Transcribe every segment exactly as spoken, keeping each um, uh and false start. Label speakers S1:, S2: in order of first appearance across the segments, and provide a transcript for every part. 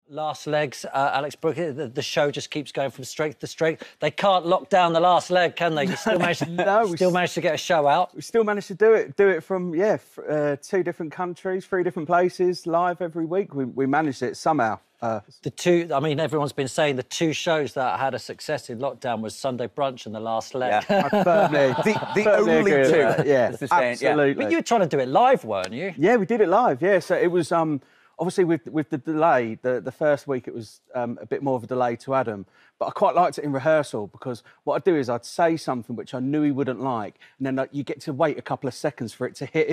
S1: Last legs, uh, Alex Brooker, the, the show just keeps going from strength to strength. They can't lock down the last leg, can they? You still manage,
S2: no, we
S1: still manage to get a show out.
S2: We still managed to do it. Do it from yeah, f uh, two different countries, three different places, live every week. We we managed it somehow. Uh,
S1: the two, I mean, everyone's been saying the two shows that had a success in lockdown was Sunday Brunch and The Last Leg.
S2: Yeah, I firmly,
S3: the the
S2: firmly
S3: only
S2: agree with
S3: two.
S2: that. Yeah,
S3: saying,
S2: absolutely.
S3: Yeah.
S1: But you were trying to do it live, weren't you?
S2: Yeah, we did it live. Yeah, so it was um. Obviously, with with the delay, the, the first week it was um, a bit more of a delay to Adam, but I quite liked it in rehearsal because what I'd do is I'd say something which I knew he wouldn't like, and then like, you get to wait a couple of seconds for it to hit him.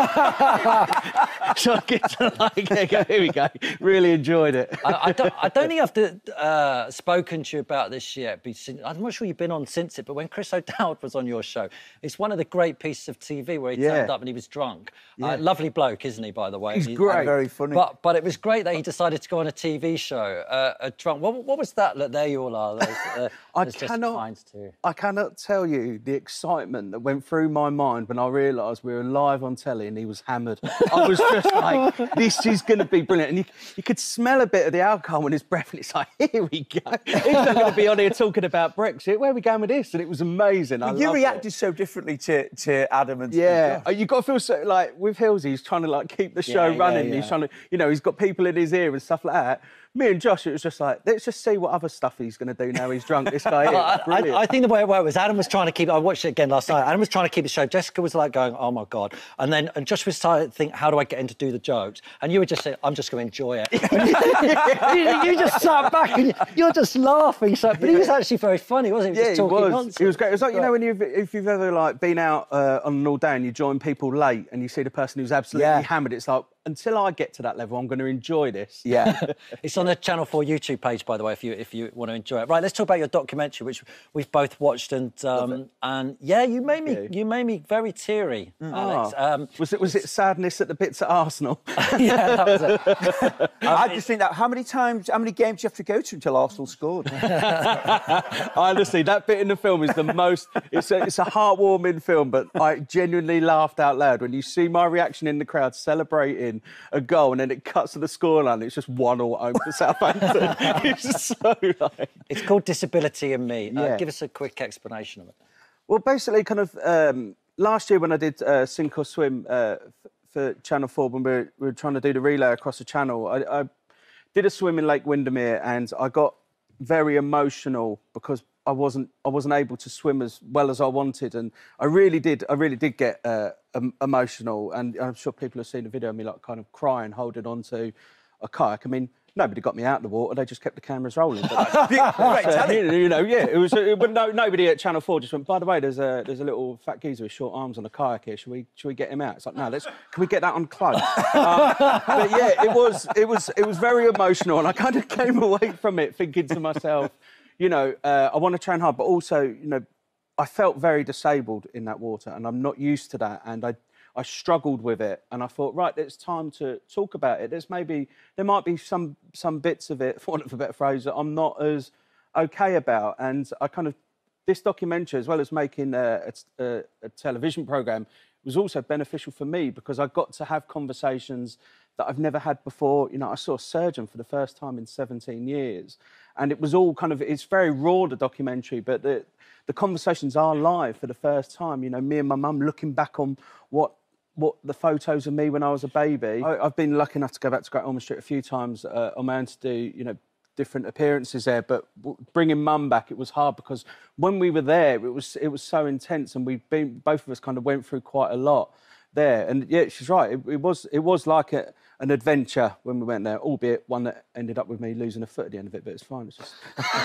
S2: So I get to like, there you go, here we go. Really enjoyed it.
S1: I, I, don't, I don't think I've uh, spoken to you about this yet. I'm not sure you've been on since it, but when Chris O'Dowd was on your show, it's one of the great pieces of T V where he
S2: yeah.
S1: turned up and he was drunk.
S2: Yeah.
S1: Uh, lovely bloke, isn't he, by the way?
S2: He's
S1: he,
S2: great.
S3: Very funny.
S1: But, but it was great that he decided to go on a T V show, uh, a drunk. What, what was that? Look, there you all are. Those, uh,
S2: I
S1: just
S2: cannot,
S1: kinds to...
S2: I cannot tell you the excitement that went through my mind when I realised we were live on telly and he was hammered. I was just like, this is going to be brilliant. And you, you could smell a bit of the alcohol in his breath, and it's like, here we go. He's not going to be on here talking about Brexit. Where are we going with this? And it was amazing. I
S3: you reacted
S2: it.
S3: so differently to, to Adam and
S2: yeah. Steve. You got to feel so like with Hillsy, he's trying to like keep the show
S1: yeah,
S2: running.
S1: Yeah, yeah.
S2: He's trying to, you know, he's got people in his ear and stuff like that. Me and Josh, it was just like, let's just see what other stuff he's going to do now he's drunk. This guy is
S1: I,
S2: brilliant.
S1: I, I think the way it worked was Adam was trying to keep... I watched it again last night. Adam was trying to keep the show. Jessica was like going, oh, my God. And then and Josh was trying to think, how do I get in to do the jokes? And you were just saying, I'm just going to enjoy it. you, you just sat back and you're just laughing. So, but he was actually very funny, wasn't he?
S2: Yeah,
S1: just
S2: he was.
S1: Nonsense.
S2: He was great. It was like, you know, when you've, if you've ever, like, been out uh, on an all day and you join people late and you see the person who's absolutely
S1: yeah.
S2: hammered, it's like, until I get to that level, I'm going to enjoy this.
S1: Yeah. It's on the Channel four YouTube page, by the way, if you if you want to enjoy it. Right, let's talk about your documentary, which we've both watched, and um, and yeah, you made me you. you made me very teary, mm. Alex.
S2: Oh.
S1: Um,
S2: was it was it sadness at the bits at Arsenal?
S1: Yeah, that was it. um,
S3: I just think that how many times, how many games do you have to go to until Arsenal scored?
S2: Honestly, that bit in the film is the most. It's a, it's a heartwarming film, but I genuinely laughed out loud when you see my reaction in the crowd celebrating a goal, and then it cuts to the scoreline. It's just one all home for Southampton. It's so like...
S1: It's called Disability in Me.
S2: Yeah.
S1: Uh, give us a quick explanation of it.
S2: Well, basically, kind of um, last year when I did uh, Sink or Swim uh, for Channel four, when we were, we were trying to do the relay across the channel, I, I did a swim in Lake Windermere, and I got very emotional because I wasn't I wasn't able to swim as well as I wanted, and I really did I really did get uh, um, emotional, and I'm sure people have seen the video of me like kind of crying, holding on to a kayak. I mean, nobody got me out of the water; they just kept the cameras rolling. But,
S3: Right, tell
S2: uh, you know, yeah, it was. It, but no, nobody at Channel four just went. By the way, there's a there's a little fat geezer with short arms on a kayak here. Should we should we get him out? It's like, no, let's. Can we get that on close? uh, but yeah, it was it was it was very emotional, and I kind of came away from it thinking to myself, you know, uh, I want to train hard, but also, you know, I felt very disabled in that water, and I'm not used to that, and I. I struggled with it, and I thought, right, it's time to talk about it. There's maybe there might be some some bits of it, for want of a better phrase, that I'm not as okay about. And I kind of this documentary, as well as making a, a, a television program, was also beneficial for me because I got to have conversations that I've never had before. You know, I saw a surgeon for the first time in seventeen years, and it was all kind of it's very raw, the documentary, but the the conversations are live for the first time. You know, me and my mum looking back on what. what the photos of me when I was a baby. I, I've been lucky enough to go back to Great Ormond Street a few times uh, on my own to do, you know, different appearances there. But bringing Mum back, it was hard because when we were there, it was it was so intense, and we've been both of us kind of went through quite a lot there. And yeah, she's right. It, it was it was like a, an adventure when we went there, albeit one that ended up with me losing a foot at the end of it. But it's fine. It's just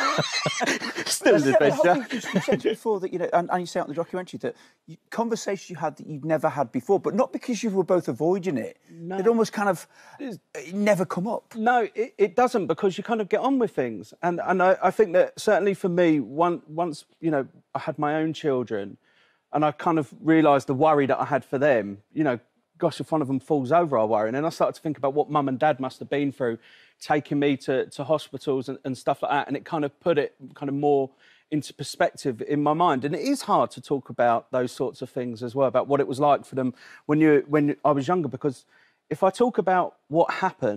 S2: still an adventure.
S3: You said before that, you know, and, and you say out in the documentary that you, conversations you had that you'd never had before, but not because you were both avoiding it. No. It almost kind of it never come up.
S2: No, it, it doesn't, because you kind of get on with things. And and I, I think that certainly for me, one, once, you know, I had my own children, and I kind of realised the worry that I had for them, you know, gosh, if one of them falls over, I worry. And then I started to think about what Mum and Dad must have been through, taking me to, to hospitals and, and stuff like that. And it kind of put it kind of more into perspective in my mind. And it is hard to talk about those sorts of things as well, about what it was like for them when you when I was younger, because if I talk about what happened,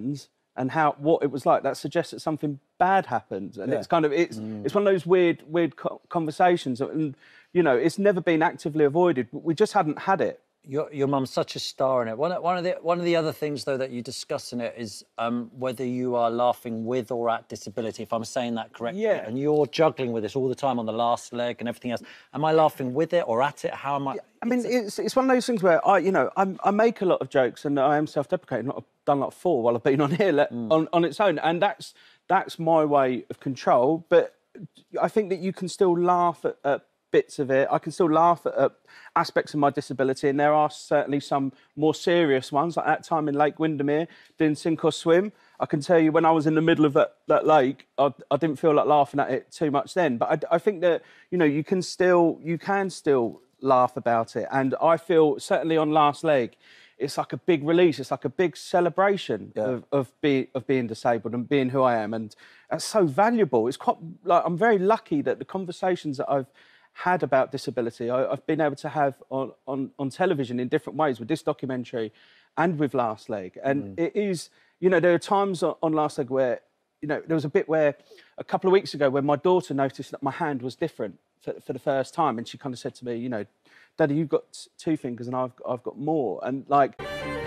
S2: and how what it was like, that suggests that something bad happened. And
S3: Yeah.
S2: it's kind of it's mm. it's one of those weird weird conversations, and you know, it's never been actively avoided, but we just hadn't had it.
S1: Your, your mum's such a star in it. One, one of the one of the other things, though, that you discuss in it is um, whether you are laughing with or at disability, if I'm saying that correctly.
S2: Yeah.
S1: And you're juggling with this all the time on the last leg and everything else. Am I laughing with it or at it? How am I?
S2: Yeah, I mean, it's it's one of those things where I, you know, I'm, I make a lot of jokes and I am self-deprecating. I've done like four while I've been on here mm. on, on its own, and that's that's my way of control. But I think that you can still laugh at, at bits of it. I can still laugh at, at aspects of my disability, and there are certainly some more serious ones, like that time in Lake Windermere doing sink or swim. I can tell you, when I was in the middle of that, that lake, I, I didn't feel like laughing at it too much then. But I, I think that, you know, you can still you can still laugh about it, and I feel certainly on last leg, it's like a big release. It's like a big celebration yeah. of of, be, of being disabled and being who I am, and that's so valuable. It's quite like I'm very lucky that the conversations that I've had about disability, I, I've been able to have on, on, on television in different ways with this documentary and with Last Leg. And mm. it is, you know, there are times on, on Last Leg where, you know, there was a bit where a couple of weeks ago when my daughter noticed that my hand was different for, for the first time, and she kind of said to me, you know, Daddy, you've got two fingers and I've, I've got more. And like...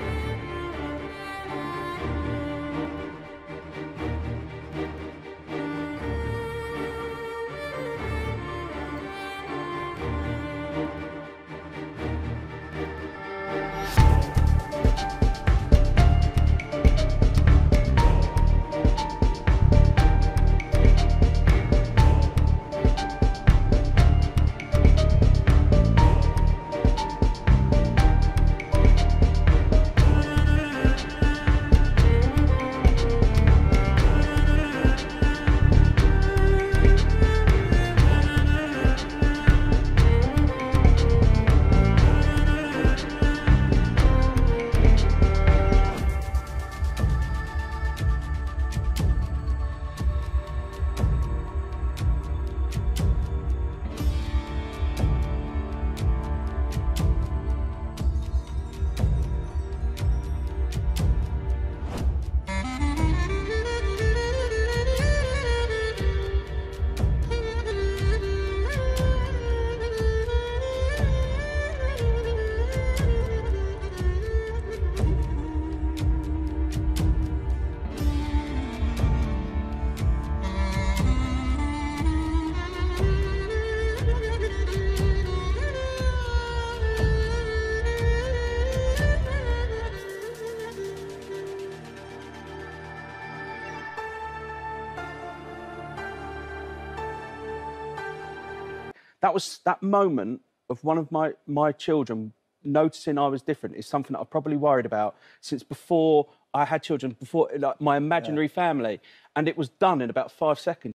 S2: That was that moment of one of my, my children noticing I was different is something that I've probably worried about since before I had children, before like my imaginary yeah. family. And it was done in about five seconds.